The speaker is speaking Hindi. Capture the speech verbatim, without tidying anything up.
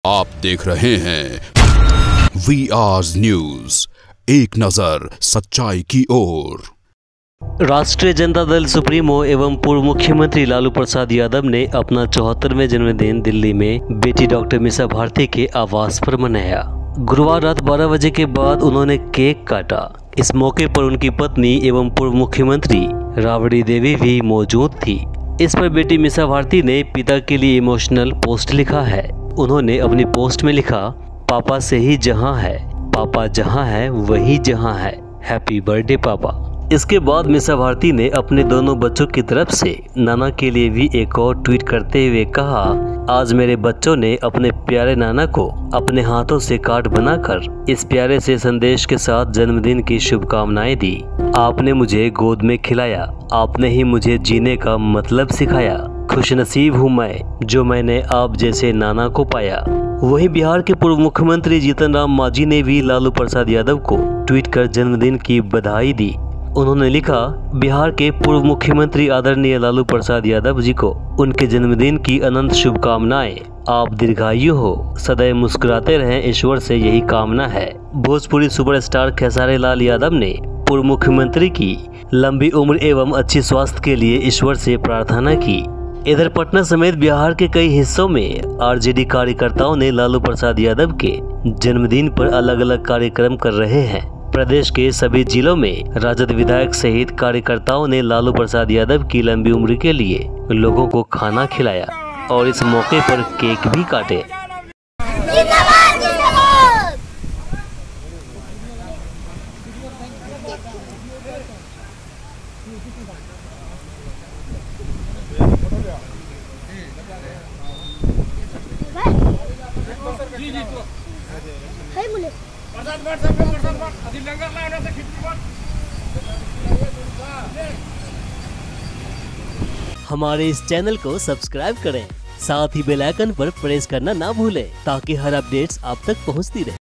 आप देख रहे हैं वी आर न्यूज, एक नजर सच्चाई की ओर। राष्ट्रीय जनता दल सुप्रीमो एवं पूर्व मुख्यमंत्री लालू प्रसाद यादव ने अपना चौहत्तरवें जन्मदिन दिल्ली में बेटी डॉक्टर मीसा भारती के आवास पर मनाया। गुरुवार रात बारह बजे के बाद उन्होंने केक काटा। इस मौके पर उनकी पत्नी एवं पूर्व मुख्यमंत्री राबड़ी देवी भी मौजूद थी। इस पर बेटी मीसा भारती ने पिता के लिए इमोशनल पोस्ट लिखा है। उन्होंने अपनी पोस्ट में लिखा, पापा से ही जहां है, पापा जहां है वही जहां है, हैप्पी बर्थडे पापा। इसके बाद मीसा भारती ने अपने दोनों बच्चों की तरफ से नाना के लिए भी एक और ट्वीट करते हुए कहा, आज मेरे बच्चों ने अपने प्यारे नाना को अपने हाथों से कार्ड बनाकर इस प्यारे से संदेश के साथ जन्मदिन की शुभकामनाएं दी। आपने मुझे गोद में खिलाया, आपने ही मुझे जीने का मतलब सिखाया। खुशनसीब हूँ मैं जो मैंने आप जैसे नाना को पाया। वहीं बिहार के पूर्व मुख्यमंत्री जीतन राम मांझी ने भी लालू प्रसाद यादव को ट्वीट कर जन्मदिन की बधाई दी। उन्होंने लिखा, बिहार के पूर्व मुख्यमंत्री आदरणीय लालू प्रसाद यादव जी को उनके जन्मदिन की अनंत शुभकामनाएं। आप दीर्घायु हो, सदैव मुस्कुराते रहें, ईश्वर से यही कामना है। भोजपुरी सुपरस्टार खेसारी लाल यादव ने पूर्व मुख्यमंत्री की लंबी उम्र एवं अच्छी स्वास्थ्य के लिए ईश्वर से प्रार्थना की। इधर पटना समेत बिहार के कई हिस्सों में आरजेडी कार्यकर्ताओं ने लालू प्रसाद यादव के जन्मदिन पर अलग अलग कार्यक्रम कर रहे हैं। प्रदेश के सभी जिलों में राजद विधायक सहित कार्यकर्ताओं ने लालू प्रसाद यादव की लंबी उम्र के लिए लोगों को खाना खिलाया और इस मौके पर केक भी काटे। हमारे इस चैनल को सब्सक्राइब करें, साथ ही बेल आइकन पर प्रेस करना ना भूलें ताकि हर अपडेट्स आप तक पहुंचती रहे।